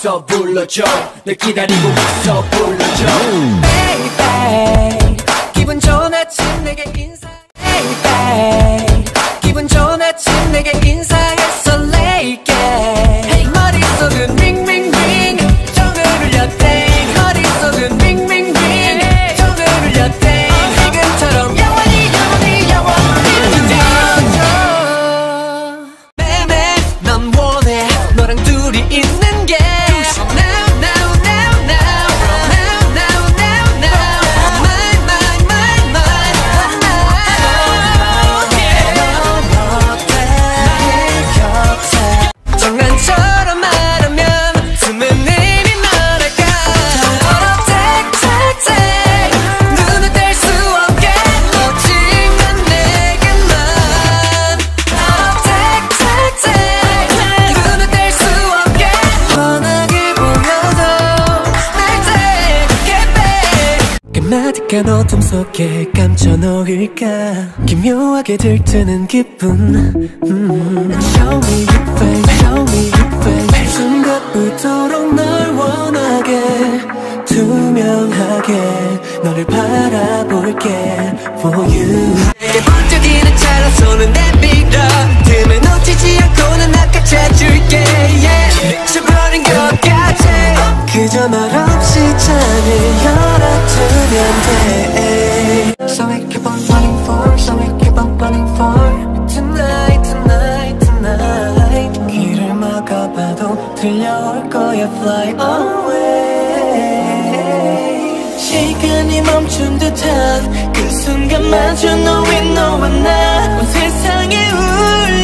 있어 불러줘 널 기다리고 있어 불러줘 Baby 기분 좋은 아침 내게 인사 Baby 기분 좋은 아침 내게 인사해 설레게 hey. 머릿속은 링링링 종을 울려 땡 머릿속은 링링링 종을 울려 땡 지금처럼 영원히 영원히 영원히 들려줘 매매 난 원해 너랑 둘이 있는 게 장난처럼 말하면 숨은 힘이 날아가 눈을 뗄 수 없게 오직 난 내게만 눈을 뗄 수 없게 뻔하게 보여도 날 take 까마득한 어둠 속에 감춰 놓을까 기묘하게 들뜨는 기분 Show me your face, show me your face 순간부터록 널 원하게 투명하게 너를 바라볼게 For you 내게 번쩍이는 차라 손을 내밀어 틈을 놓치지 않고 난 낚아채줄게 yeah. 미쳐버린 것 같아 그저 말없이 창을 열어두면 돼 So we keep on running for So we keep on running for Tonight, tonight, tonight 길을 막아봐도 들려올 거야 Fly away 시간이 멈춘 듯한 그 순간마저 너와 나 온 세상에 울려